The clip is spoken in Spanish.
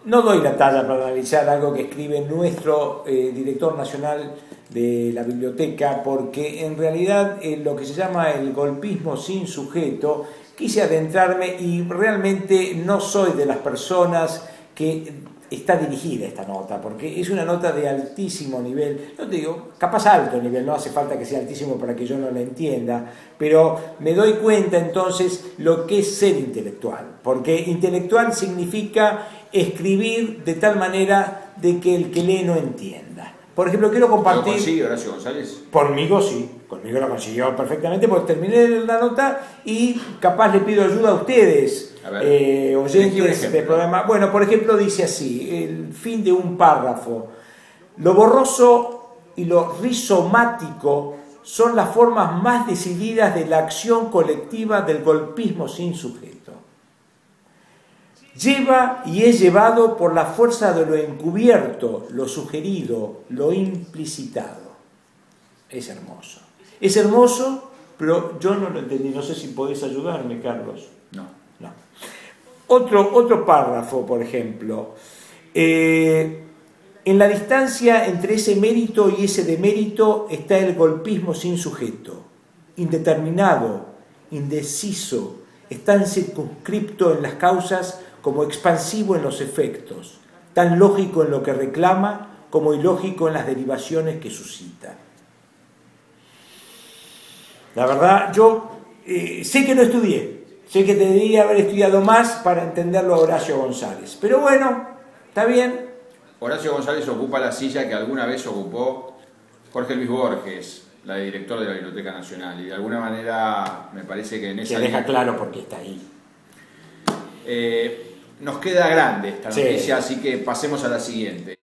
no doy la talla para analizar algo que escribe nuestro director nacional de la biblioteca, porque en realidad lo que se llama el golpismo sin sujeto, quise adentrarme y realmente no soy de las personas que está dirigida esta nota, porque es una nota de altísimo nivel, no te digo, capaz alto nivel, no hace falta que sea altísimo para que yo no la entienda, pero me doy cuenta entonces lo que es ser intelectual, porque intelectual significa escribir de tal manera de que el que lee no entienda. Por ejemplo, quiero compartir... ¿Lo consigue Horacio González? Conmigo sí, conmigo lo consiguió perfectamente, porque terminé la nota y capaz le pido ayuda a ustedes, oyentes del programa. Bueno, por ejemplo, dice así, el fin de un párrafo: lo borroso y lo rizomático son las formas más decididas de la acción colectiva del golpismo sin sujeto. Lleva y es llevado por la fuerza de lo encubierto, lo sugerido, lo implicitado. Es hermoso. Es hermoso, pero yo no lo entendí. No sé si podés ayudarme, Carlos. No. Otro párrafo, por ejemplo. En la distancia entre ese mérito y ese demérito está el golpismo sin sujeto. Indeterminado, indeciso, es tan circunscripto en las causas como expansivo en los efectos, tan lógico en lo que reclama como ilógico en las derivaciones que suscita. La verdad, yo sé que no estudié, sé que debería haber estudiado más para entenderlo a Horacio González, pero bueno, está bien. Horacio González ocupa la silla que alguna vez ocupó Jorge Luis Borges, la de director de la Biblioteca Nacional, y de alguna manera me parece que en esa... Se deja claro por qué está ahí. Nos queda grande esta noticia, sí. Así que pasemos a la siguiente.